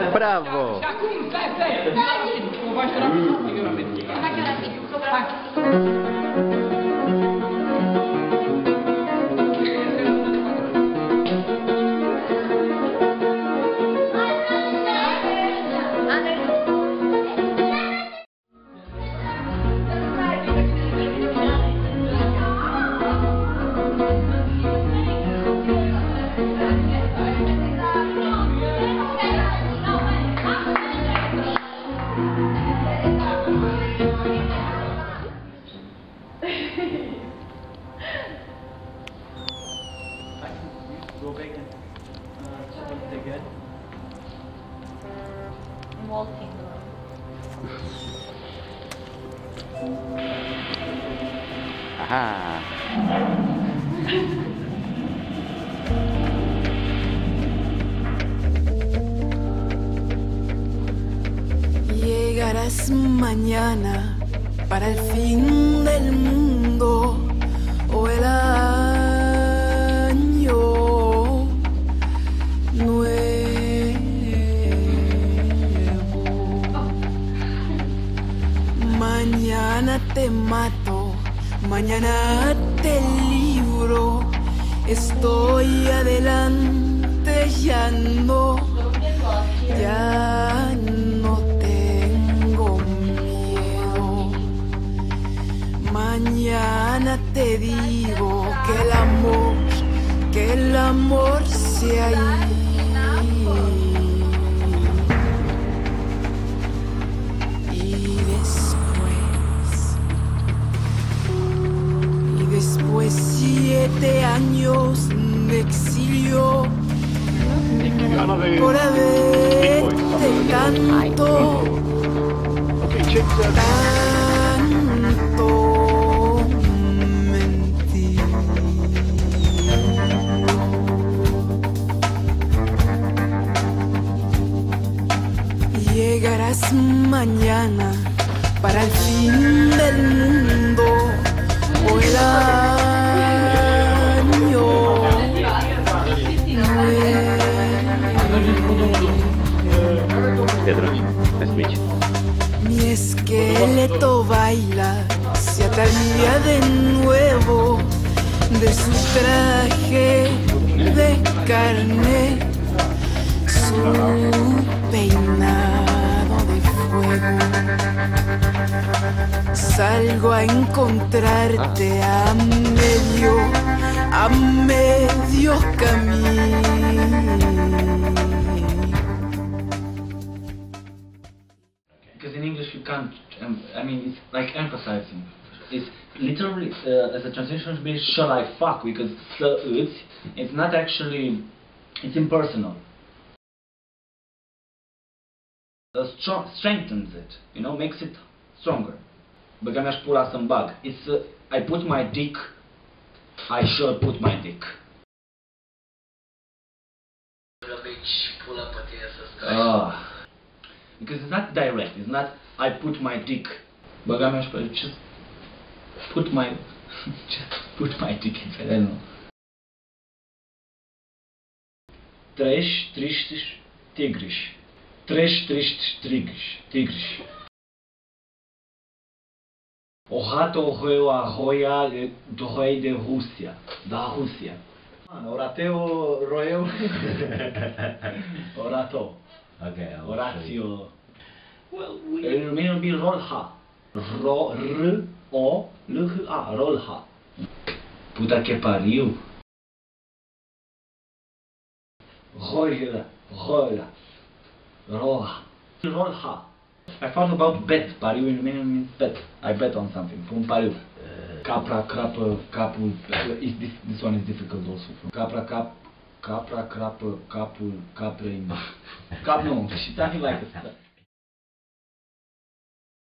Bravo! Și acum, stai! O faci rapid. Hai! Go back and check it again. Walking. Ajá. Llegarás mañana para el fin del mundo o el año nuevo. Mañana te mato, mañana te libro. Estoy adelante, ya no tengo miedo. Mañana te digo que el amor se ha ido. Y después 7 años de exilio por haberte tanto mentir. Llegarás mañana para el fin del mundo o el año Pedro, escucha. Mi esqueleto baila, se ataría de nuevo de su traje de carne, su peinado de fuego. Salgo a encontrarte a medio camino. Because in English you can't, I mean, it's like emphasizing. It's literally, as a translation should be, shall I fuck? Because it's not actually, it's impersonal. Strengthens it, you know, makes it stronger. Băga mi-aș pula să-mi bag. It's, I put my dick, I shall put my dick. Because it's not direct, it's not I put my dick. Băga mi-aș pula, just put my dick inside, I don't know. Três tristes tigres. Três tristes tigres. O rato roeu a roia do rei da Rússia. O rato roeu. O rato. Okay. Horatio. Well, it may be rolha. R-O-L-H-A. Rolha. Puta que pariu. Rola. Rolha. I thought about bet. Pariu means bet. I bet on something. From pariu. Capra, crapă, capul. This one is difficult also. Capra, crapă, capul, caprei. Cap, no. Something like this.